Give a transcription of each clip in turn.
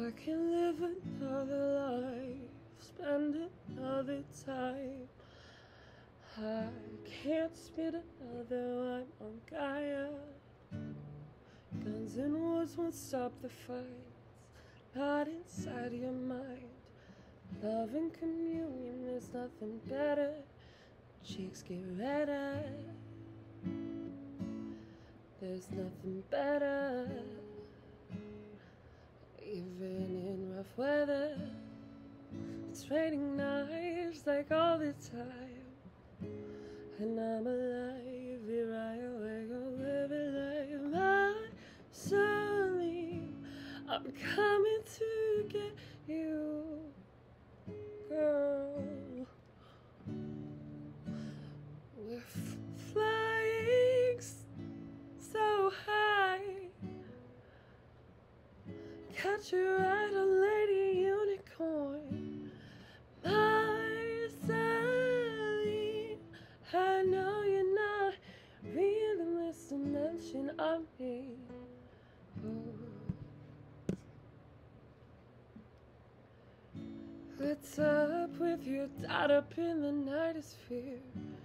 I can live another life, spend another time. I can't spit another line on Gaia. Guns and wars won't stop the fights, not inside your mind. Love and communion, there's nothing better. Cheeks get redder. There's nothing better. Even in rough weather, it's raining knives like all the time. And I'm alive, here I awake, I'll live it like Marceline. I'm coming to get you, girl. We're flying so high. Catch your ride on Lady Unicorn, Marceline. I know you're not real in this dimension of me. What's up with your dot up in the nightosphere?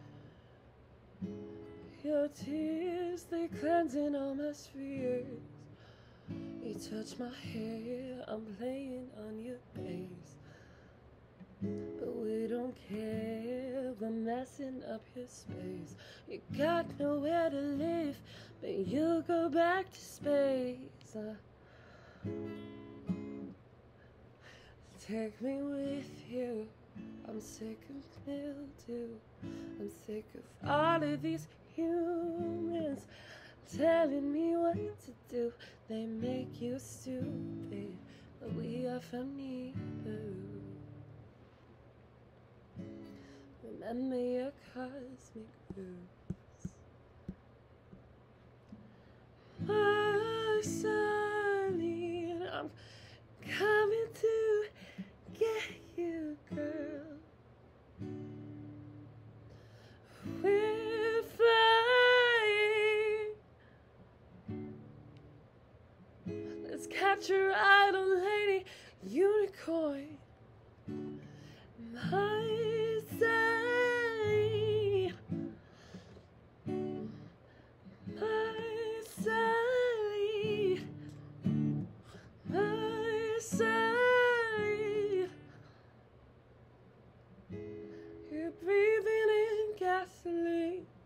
Your tears, they cleansing all my spheres. You touch my hair, I'm playing on your bass. But we don't care, we're messing up your space. You got nowhere to live, but you'll go back to space. Take me with you. I'm sick of mildew. I'm sick of all of these humans telling me what to do. They make you stupid, but we are funny, boo. Remember your cosmic roots. Marceline, I'm coming to get you, girl. We're flying. Let's catch a ride on Lady Unicorn. Marceline, Marceline, Marceline. You're breathing in gasoline.